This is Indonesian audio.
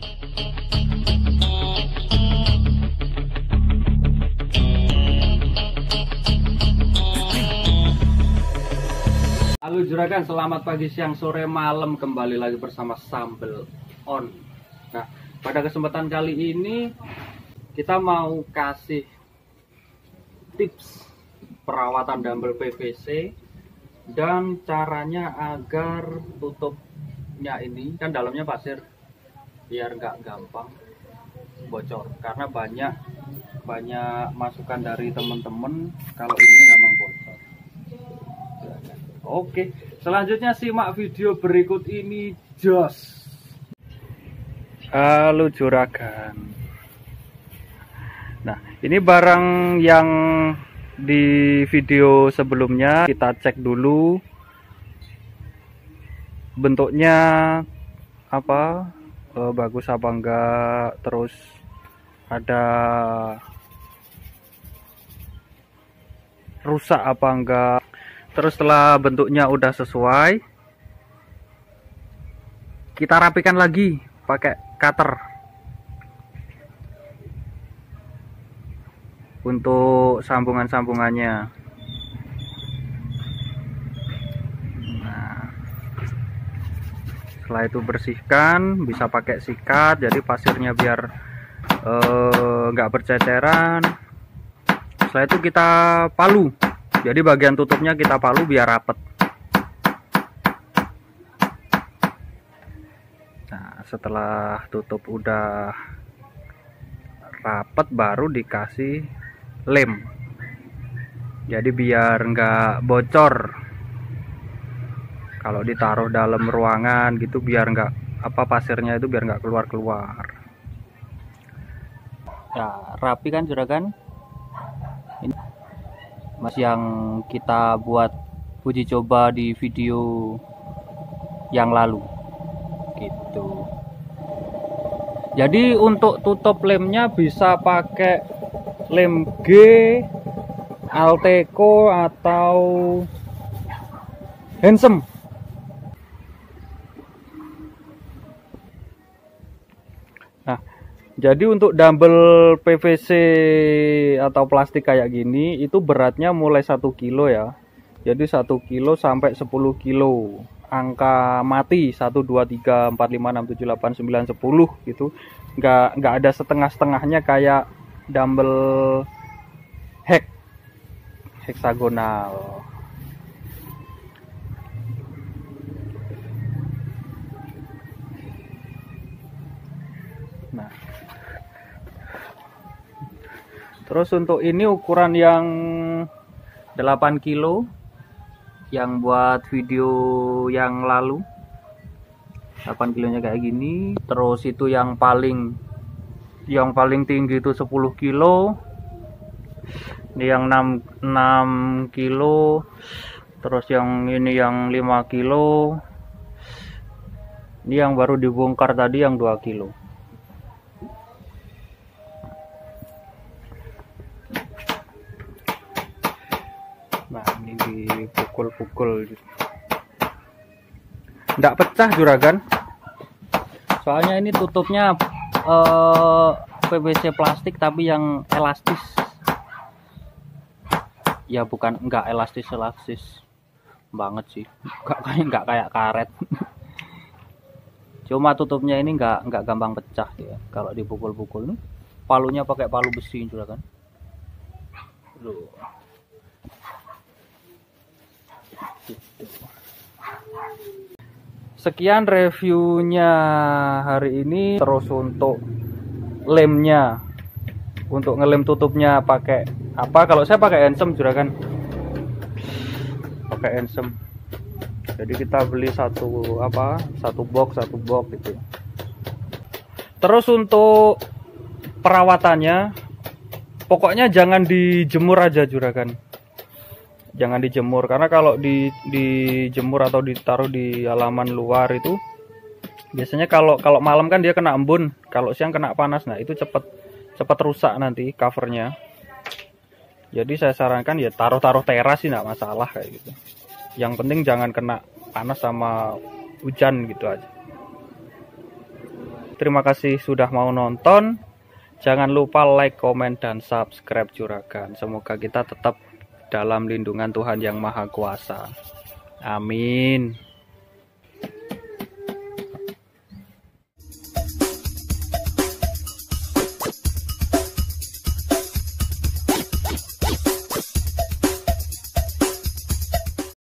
Halo juragan, selamat pagi, siang, sore, malam. Kembali lagi bersama Sambel On. Nah, pada kesempatan kali ini kita mau kasih tips perawatan dumbbell PVC dan caranya agar tutupnya ini, kan dalamnya pasir, biar nggak gampang bocor. Karena banyak masukan dari teman-teman kalau ini gampang bocor. Oke, selanjutnya simak video berikut ini, jos. Halo juragan. Nah, ini barang yang di video sebelumnya kita cek dulu bentuknya apa, bagus apa enggak, terus ada rusak apa enggak. Terus setelah bentuknya udah sesuai, kita rapikan lagi pakai cutter untuk sambungan-sambungannya. Nah, setelah itu bersihkan, bisa pakai sikat jadi pasirnya biar nggak berceceran. Setelah itu kita palu. Jadi bagian tutupnya kita palu biar rapet. Nah, setelah tutup udah rapet baru dikasih lem. Jadi biar nggak bocor. Kalau ditaruh dalam ruangan gitu biar nggak pasirnya itu biar nggak keluar-keluar. Ya, rapi kan juragan? Ini Mas yang kita buat uji coba di video yang lalu gitu. Jadi untuk tutup lemnya bisa pakai lem G, Alteco atau Handsome. Nah, jadi untuk dumbbell PVC atau plastik kayak gini itu beratnya mulai 1 kilo ya. Jadi 1 kilo sampai 10 kilo. Angka mati 1, 2, 3, 4, 5, 6, 7, 8, 9, 10 gitu. Nggak ada setengah-setengahnya kayak dumbbell heksagonal. Nah, terus untuk ini ukuran yang 8 kilo yang buat video yang lalu, 8 kilonya kayak gini. Terus itu yang paling tinggi itu 10 kilo. Ini yang 6 kilo. Terus yang ini yang 5 kilo. Ini yang baru dibongkar tadi yang 2 kilo. Nah, ini dipukul-pukul. Nggak pecah juragan. Soalnya ini tutupnya PVC plastik tapi yang elastis. Ya bukan, nggak elastis banget sih. Nggak kayak karet. Cuma tutupnya ini nggak gampang pecah ya. Kalau dipukul-pukul nih, palunya pakai palu besi juragan. Loh. Sekian reviewnya hari ini. Terus untuk lemnya, untuk ngelem tutupnya pakai apa? Kalau saya pakai Handsome juragan, pakai Handsome. Jadi kita beli satu box gitu. Terus untuk perawatannya, pokoknya jangan dijemur aja juragan. Jangan dijemur, karena kalau dijemur atau ditaruh di halaman luar itu biasanya kalau malam kan dia kena embun, kalau siang kena panas. Nah, itu cepat rusak nanti covernya. Jadi saya sarankan ya taruh teras sih, nggak masalah kayak gitu. Yang penting jangan kena panas sama hujan gitu aja. Terima kasih sudah mau nonton. Jangan lupa like, komen, dan subscribe Juragan. Semoga kita tetap dalam lindungan Tuhan Yang Maha Kuasa. Amin.